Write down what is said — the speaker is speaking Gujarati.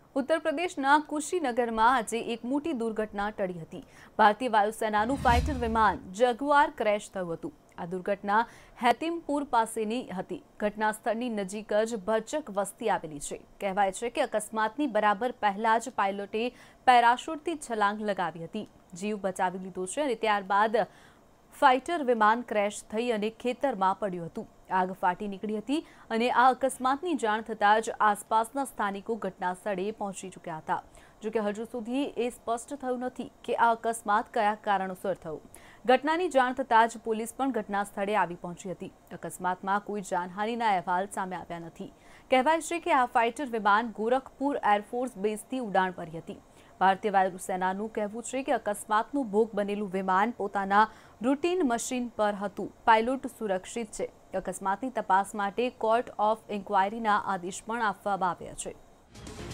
ઉત્તર પ્રદેશના કુશીનગરમાં આજે એક મોટી દુર્ઘટના ટળી હતી। ભારતીય વાયુસેનાનું ફાઇટર વિમાન જગુઆર ક્રેશ થયું હતું। આ દુર્ઘટના હેતિમપુર પાસેની હતી। ઘટના સ્થળની નજીક જ ભરચક વસ્તી આવેલી છે। કહેવાય છે કે અકસ્માતની બરાબર પહેલા જ પાયલોટે પેરાશૂટથી છલાંગ લગાવી હતી, જીવ બચાવી લીધો છે અને ત્યારબાદ ફાઇટર વિમાન ક્રેશ થઈ અને ખેતરમાં પડ્યું હતું। આગ ફાટી નીકળી હતી અને આ અકસ્માતની જાણ થતાં જ આસપાસના સ્થાનિકો ઘટના સ્થળે પહોંચી ચૂક્યા હતા। જો કે હજુ સુધી એ સ્પષ્ટ થયું નથી કે આ અકસ્માત કયા કારણોસર થયો। ઘટનાની જાણ થતાં જ પોલીસ પણ ઘટના સ્થળે આવી પહોંચી હતી। અકસ્માતમાં કોઈ જાનહાનિના અહેવાલ સામે આવ્યા નથી। કહેવાય છે કે આ ફાઇટર વિમાન ગોરખપુર એરફોર્સ બેઝથી ઉડાણ ભરી હતી। ભારતીય વાયુસેનાનું કહેવું છે કે અકસ્માતનો ભોગ બનેલું વિમાન પોતાના રૂટીન મશીન પર હતું। પાયલોટ સુરક્ષિત છે। અકસ્માતની તપાસ માટે કોર્ટ ઓફ ઇન્ક્વાયરીના આદેશ પણ આપવામાં આવ્યા છે।